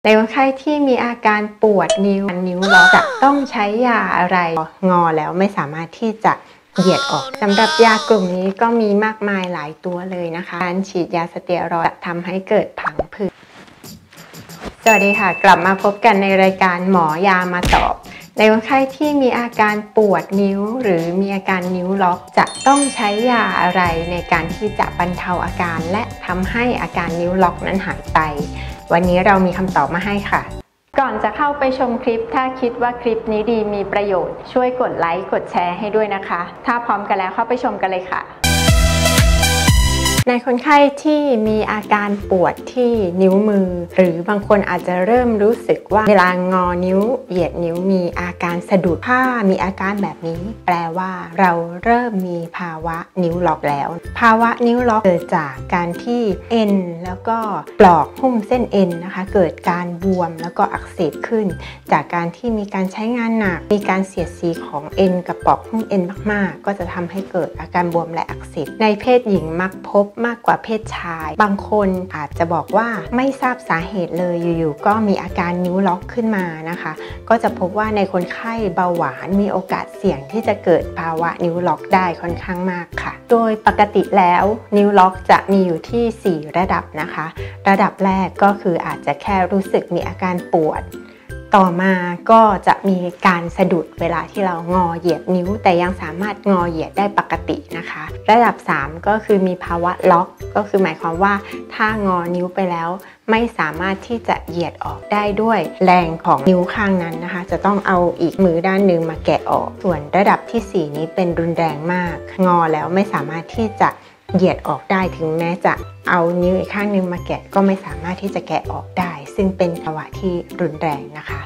ในคนไข้ที่มีอาการปวดนิ้วล็อกจะต้องใช้ยาอะไรงอแล้วไม่สามารถที่จะเหยียดออกสำหรับยากลุ่มนี้ก็มีมากมายหลายตัวเลยนะคะการฉีดยาสเตียรอยด์ทำให้เกิดผังผืดสวัสดีค่ะกลับมาพบกันในรายการหมอยามาตอบในคนไข้ที่มีอาการปวดนิ้วหรือมีอาการนิ้วล็อกจะต้องใช้ยาอะไรในการที่จะบรรเทาอาการและทำให้อาการนิ้วล็อกนั้นหายไปวันนี้เรามีคำตอบมาให้ค่ะก่อนจะเข้าไปชมคลิปถ้าคิดว่าคลิปนี้ดีมีประโยชน์ช่วยกดไลค์กดแชร์ให้ด้วยนะคะถ้าพร้อมกันแล้วเข้าไปชมกันเลยค่ะในคนไข้ที่มีอาการปวดที่นิ้วมือหรือบางคนอาจจะเริ่มรู้สึกว่าเวลางอนิ้วเหยียดนิ้วมีอาการสะดุดถ้ามีอาการแบบนี้แปลว่าเราเริ่มมีภาวะนิ้วล็อกแล้วภาวะนิ้วล็อกเกิดจากการที่เอ็นแล้วก็ปลอกหุ้มเส้นเอ็นนะคะเกิดการบวมแล้วก็อักเสบขึ้นจากการที่มีการใช้งานหนักมีการเสียดสีของเอ็นกับปลอกหุ้มเอ็นมากๆก็จะทำให้เกิดอาการบวมและอักเสบในเพศหญิงมักพบมากกว่าเพศชายบางคนอาจจะบอกว่าไม่ทราบสาเหตุเลยอยู่ๆก็มีอาการนิ้วล็อกขึ้นมานะคะก็จะพบว่าในคนไข้เบาหวานมีโอกาสเสี่ยงที่จะเกิดภาวะนิ้วล็อกได้ค่อนข้างมากค่ะโดยปกติแล้วนิ้วล็อกจะมีอยู่ที่4ระดับนะคะระดับแรกก็คืออาจจะแค่รู้สึกมีอาการปวดต่อมาก็จะมีการสะดุดเวลาที่เรางอเหยียดนิ้วแต่ยังสามารถงอเหยียดได้ปกตินะคะระดับ3ก็คือมีภาวะล็อกก็คือหมายความว่าถ้างอนิ้วไปแล้วไม่สามารถที่จะเหยียดออกได้ด้วยแรงของนิ้วข้างนั้นนะคะจะต้องเอาอีกมือด้านหนึ่งมาแกะออกส่วนระดับที่4นี้เป็นรุนแรงมากงอแล้วไม่สามารถที่จะเหยียดออกได้ถึงแม้จะเอานิ้วอีกข้างนึงมาแกะก็ไม่สามารถที่จะแกะออกได้ซึ่งเป็นภาวะที่รุนแรงนะคะ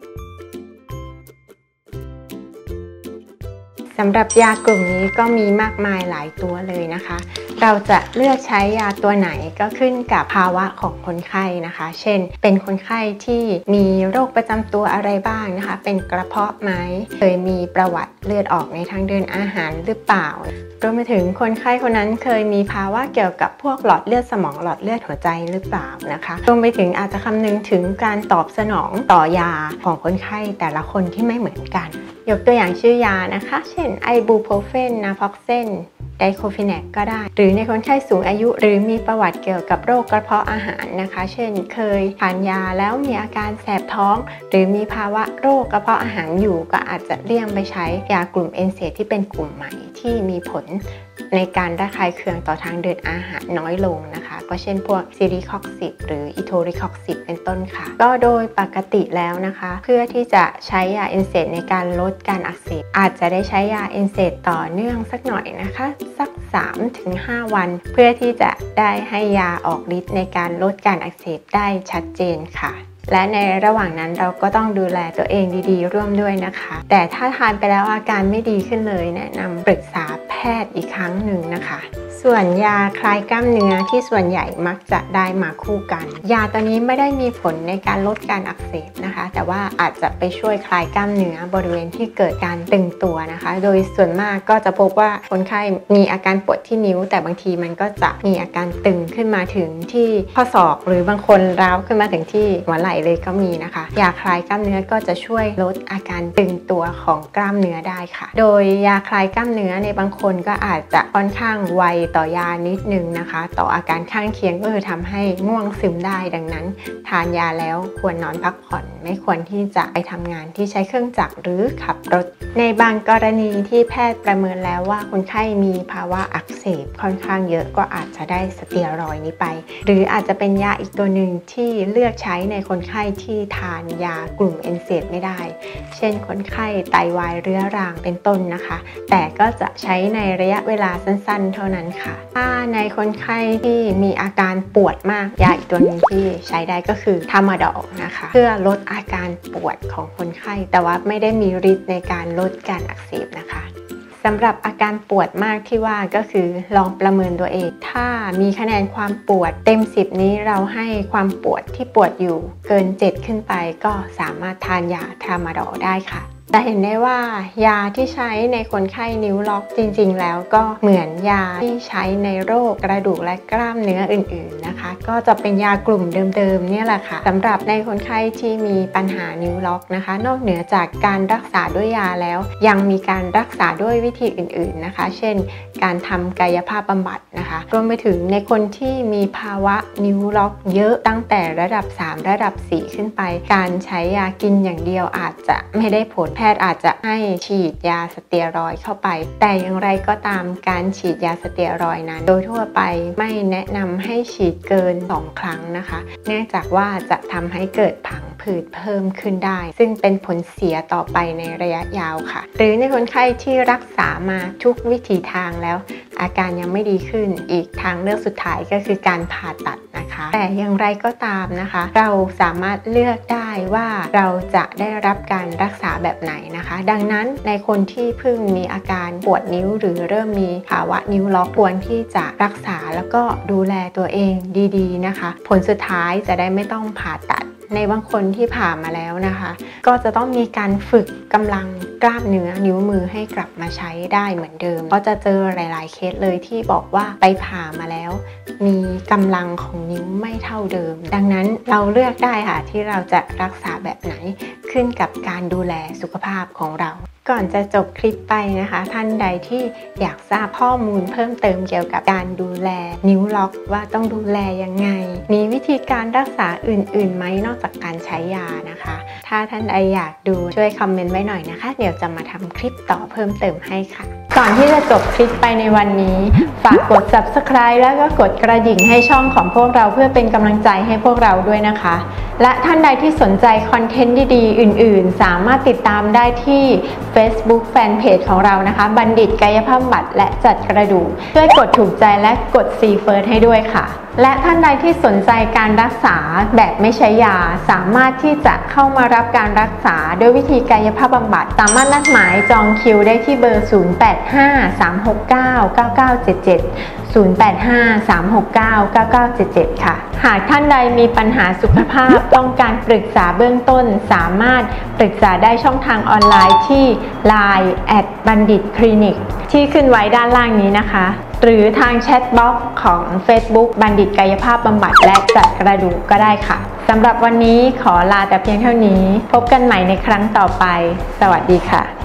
สำหรับยากลุ่มนี้ก็มีมากมายหลายตัวเลยนะคะเราจะเลือกใช้ยาตัวไหนก็ขึ้นกับภาวะของคนไข้นะคะเช่นเป็นคนไข้ที่มีโรคประจำตัวอะไรบ้างนะคะเป็นกระเพาะไหมเคยมีประวัติเลือดออกในทางเดินอาหารหรือเปล่ารวมไปถึงคนไข้คนนั้นเคยมีภาวะเกี่ยวกับพวกหลอดเลือดสมองหลอดเลือดหัวใจหรือเปล่านะคะรวมไปถึงอาจจะคำนึงถึงการตอบสนองต่อยาของคนไข้แต่ละคนที่ไม่เหมือนกันยกตัวอย่างชื่อยานะคะเช่นไอบูโพรเฟนนาพ็อกเซนไดโคฟิแนกก็ได้หรือในคนไข้สูงอายุหรือมีประวัติเกี่ยวกับโรคกระเพาะอาหารนะคะเช่นเคยทานยาแล้วมีอาการแสบท้องหรือมีภาวะโรคกระเพาะอาหารอยู่ก็อาจจะเลี่ยงไปใช้ยากลุ่มเอนเซที่เป็นกลุ่มใหม่ที่มีผลในการระคายเคืองต่อทางเดินอาหารน้อยลงนะคะก็เช่นพวกซีรีคอกซิบหรืออิโทริคอกซิบเป็นต้นค่ะก็โดยปกติแล้วนะคะเพื่อที่จะใช้ยาเอนเซในการลดการอักเสบอาจจะได้ใช้ยาเอนเซต่อเนื่องสักหน่อยนะคะสัก 3-5 วันเพื่อที่จะได้ให้ยาออกฤทธิ์ในการลดการอักเสบได้ชัดเจนค่ะและในระหว่างนั้นเราก็ต้องดูแลตัวเองดีๆร่วมด้วยนะคะแต่ถ้าทานไปแล้วอาการไม่ดีขึ้นเลยแนะนำปรึกษาแพทย์อีกครั้งหนึ่งนะคะส่วนยาคลายกล้ามเนื้อที่ส่วนใหญ่มักจะได้มาคู่กันยาตัวนี้ไม่ได้มีผลในการลดการอักเสบนะคะแต่ว่าอาจจะไปช่วยคลายกล้ามเนื้อบริเวณที่เกิดการตึงตัวนะคะโดยส่วนมากก็จะพบว่าคนไข้มีอาการปวดที่นิ้วแต่บางทีมันก็จะมีอาการตึงขึ้นมาถึงที่ข้อศอกหรือบางคนร้าวขึ้นมาถึงที่หัวไหล่เลยก็มีนะคะยาคลายกล้ามเนื้อก็จะช่วยลดอาการตึงตัวของกล้ามเนื้อได้ค่ะโดยยาคลายกล้ามเนื้อในบางคนก็อาจจะค่อนข้างไวต่อยานิดนึงนะคะต่ออาการข้างเคียงก็คือทำให้ง่วงซึมได้ดังนั้นทานยาแล้วควรนอนพักผ่อนไม่ควรที่จะไปทำงานที่ใช้เครื่องจักรหรือขับรถในบางกรณีที่แพทย์ประเมินแล้วว่าคนไข้มีภาวะอักเสบค่อนข้างเยอะก็อาจจะได้สเตียรอยด์นี้ไปหรืออาจจะเป็นยาอีกตัวหนึ่งที่เลือกใช้ในคนไข้ที่ทานยากลุ่มเอนเซไม่ได้เช่นคนไข้ไตวายเรื้อรังเป็นต้นนะคะแต่ก็จะใช้ในระยะเวลาสั้นๆเท่านั้นค่ะถ้าในคนไข้ที่มีอาการปวดมากยาอีกตัวหนึ่งที่ใช้ได้ก็คือทามาดอลนะคะเพื่อลดอาการปวดของคนไข้แต่ว่าไม่ได้มีฤทธิ์ในการลดการอักเสบนะคะสำหรับอาการปวดมากที่ว่าก็คือลองประเมินตัวเองถ้ามีคะแนนความปวดเต็ม10นี้เราให้ความปวดที่ปวดอยู่เกิน7ขึ้นไปก็สามารถทานยาทามาดอลได้ค่ะ จะเห็นได้ว่ายาที่ใช้ในคนไข้นิ้วล็อกจริงๆแล้วก็เหมือนยาที่ใช้ในโรคกระดูกและกล้ามเนื้ออื่นๆนะคะก็จะเป็นยากลุ่มเดิมๆเนี่ยแหละค่ะสำหรับในคนไข้ที่มีปัญหานิ้วล็อกนะคะนอกเหนือจากการรักษาด้วยยาแล้วยังมีการรักษาด้วยวิธีอื่นๆนะคะเช่นการทำกายภาพบำบัดนะคะรวมไปถึงในคนที่มีภาวะนิ้วล็อกเยอะตั้งแต่ระดับ3ระดับ4ขึ้นไปการใช้ยากินอย่างเดียวอาจจะไม่ได้ผลแพทย์อาจจะให้ฉีดยาสเตียรอยด์เข้าไปแต่อย่างไรก็ตามการฉีดยาสเตียรอยด์นั้นโดยทั่วไปไม่แนะนำให้ฉีดเกิน2 ครั้งนะคะเนื่องจากว่าจะทำให้เกิดผังผืดเพิ่มขึ้นได้ซึ่งเป็นผลเสียต่อไปในระยะยาวค่ะหรือในคนไข้ที่รักษามาทุกวิถีทางแล้วอาการยังไม่ดีขึ้นอีกทางเลือกสุดท้ายก็คือการผ่าตัดนะคะแต่อย่างไรก็ตามนะคะเราสามารถเลือกได้ว่าเราจะได้รับการรักษาแบบไหนนะคะดังนั้นในคนที่เพิ่งมีอาการปวดนิ้วหรือเริ่มมีภาวะนิ้วล็อกควรที่จะรักษาแล้วก็ดูแลตัวเองดีๆนะคะผลสุดท้ายจะได้ไม่ต้องผ่าตัดในบางคนที่ผ่ามาแล้วนะคะก็จะต้องมีการฝึกกำลังกล้ามเนื้อนิ้วมือให้กลับมาใช้ได้เหมือนเดิมก็จะเจอหลายๆเคสเลยที่บอกว่าไปผ่ามาแล้วมีกำลังของนิ้วไม่เท่าเดิมดังนั้นเราเลือกได้ค่ะที่เราจะรักษาแบบไหนขึ้นกับการดูแลสุขภาพของเราก่อนจะจบคลิปไปนะคะท่านใดที่อยากทราบข้อมูลเพิ่มเติมเกี่ยวกับการดูแลนิ้วล็อกว่าต้องดูแลยังไงมีวิธีการรักษาอื่นๆไหมนอกจากการใช้ยานะคะถ้าท่านใดอยากดูช่วยคอมเมนต์ไว้หน่อยนะคะเดี๋ยวจะมาทำคลิปต่อเพิ่มเติมให้ค่ะก่อนที่จะจบคลิปไปในวันนี้ฝากกด Subscribe แล้วก็กดกระดิ่งให้ช่องของพวกเราเพื่อเป็นกำลังใจให้พวกเราด้วยนะคะและท่านใดที่สนใจคอนเทนต์ดีๆอื่นๆสามารถติดตามได้ที่ Facebook Fanpage ของเรานะคะบัณฑิตกายภาพบำบัดและจัดกระดูกช่วยกดถูกใจและกด See First ให้ด้วยค่ะและท่านใดที่สนใจการรักษาแบบไม่ใช้ยาสามารถที่จะเข้ามารับการรักษาด้วยวิธีกายภาพบำบัดสามารถนัดหมายจองคิวได้ที่เบอร์ 0853699977 ค่ะหากท่านใดมีปัญหาสุขภาพต้องการปรึกษาเบื้องต้นสามารถปรึกษาได้ช่องทางออนไลน์ที่ Line @บัณฑิตคลินิกที่ขึ้นไว้ด้านล่างนี้นะคะหรือทางแชทบ็อกซ์ของ Facebook บัณฑิตกายภาพบำบัดและจัดกระดูกก็ได้ค่ะสำหรับวันนี้ขอลาแต่เพียงเท่านี้พบกันใหม่ในครั้งต่อไปสวัสดีค่ะ